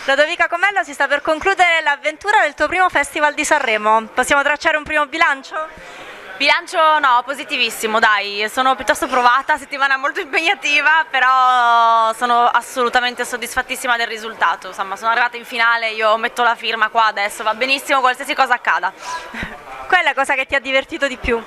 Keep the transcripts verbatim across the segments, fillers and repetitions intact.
Lodovica Comello, si sta per concludere l'avventura del tuo primo Festival di Sanremo. Possiamo tracciare un primo bilancio? Bilancio no, positivissimo, dai, sono piuttosto provata, settimana molto impegnativa, però sono assolutamente soddisfattissima del risultato. Insomma, sono arrivata in finale, io metto la firma qua adesso, va benissimo qualsiasi cosa accada. Qual è la cosa che ti ha divertito di più?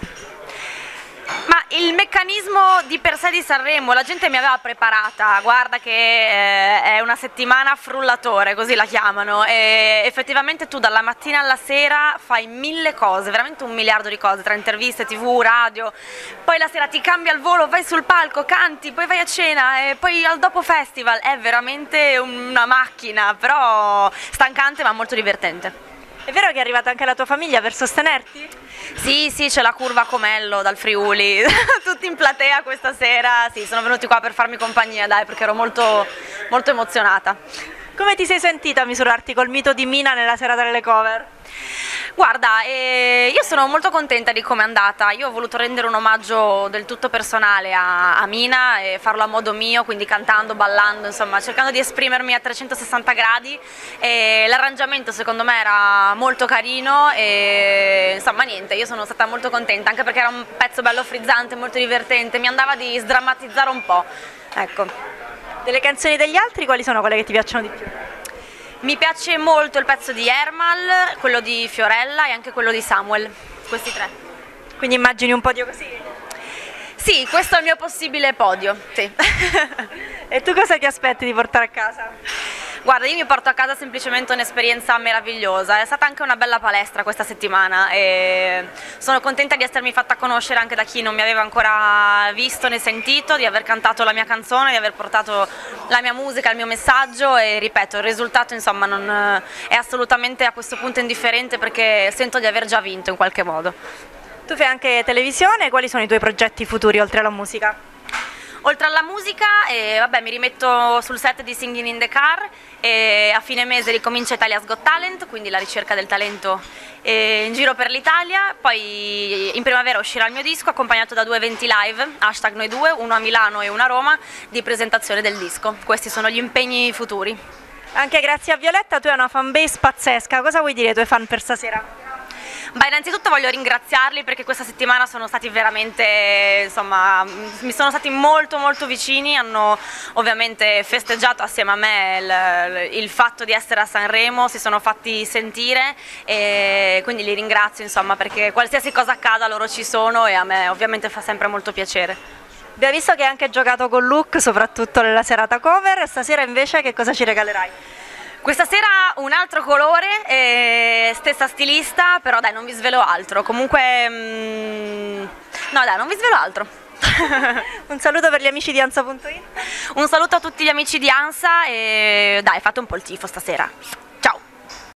Ma il meccanismo di per sé di Sanremo, la gente mi aveva preparata, guarda che eh, è una settimana frullatore, così la chiamano, e effettivamente tu dalla mattina alla sera fai mille cose, veramente un miliardo di cose, tra interviste, tv, radio, poi la sera ti cambia il volo, vai sul palco, canti, poi vai a cena e poi al dopo festival, è veramente una macchina, però stancante ma molto divertente. È vero che è arrivata anche la tua famiglia per sostenerti? Sì, sì, c'è la curva Comello dal Friuli, tutti in platea questa sera, sì, sono venuti qua per farmi compagnia, dai, perché ero molto, molto emozionata. Come ti sei sentita a misurarti col mito di Mina nella serata delle cover? Guarda, eh, io sono molto contenta di come è andata, io ho voluto rendere un omaggio del tutto personale a, a Mina e farlo a modo mio, quindi cantando, ballando, insomma cercando di esprimermi a trecentosessanta gradi, e l'arrangiamento secondo me era molto carino e insomma niente, io sono stata molto contenta anche perché era un pezzo bello frizzante, molto divertente, mi andava di sdrammatizzare un po', ecco. Delle canzoni degli altri quali sono quelle che ti piacciono di più? Mi piace molto il pezzo di Ermal, quello di Fiorella e anche quello di Samuel, questi tre. Quindi immagini un podio così? Sì, questo è il mio possibile podio, sì. E tu cosa ti aspetti di portare a casa? Guarda, io mi porto a casa semplicemente un'esperienza meravigliosa, è stata anche una bella palestra questa settimana e sono contenta di essermi fatta conoscere anche da chi non mi aveva ancora visto né sentito, di aver cantato la mia canzone, di aver portato la mia musica, il mio messaggio e ripeto, il risultato insomma non è assolutamente a questo punto indifferente perché sento di aver già vinto in qualche modo. Tu fai anche televisione, quali sono i tuoi progetti futuri oltre alla musica? Oltre alla musica, eh, vabbè, mi rimetto sul set di Singing in the Car e a fine mese ricomincia Italia's Got Talent, quindi la ricerca del talento eh, in giro per l'Italia, poi in primavera uscirà il mio disco accompagnato da due eventi live, hashtag noi due, uno a Milano e uno a Roma, di presentazione del disco. Questi sono gli impegni futuri. Anche grazie a Violetta tu hai una fanbase pazzesca, cosa vuoi dire ai tuoi fan per stasera? Beh, innanzitutto voglio ringraziarli perché questa settimana sono stati veramente, insomma, mi sono stati molto molto vicini, hanno ovviamente festeggiato assieme a me il, il fatto di essere a Sanremo, si sono fatti sentire e quindi li ringrazio insomma perché qualsiasi cosa accada loro ci sono e a me ovviamente fa sempre molto piacere. Abbiamo visto che hai anche giocato con look, soprattutto nella serata cover, stasera invece che cosa ci regalerai? Questa sera un altro colore, eh, stessa stilista, però dai non vi svelo altro, comunque mm, no dai non vi svelo altro. Un saluto per gli amici di Ansa punto it. Un saluto a tutti gli amici di Ansa e dai fate un po' il tifo stasera.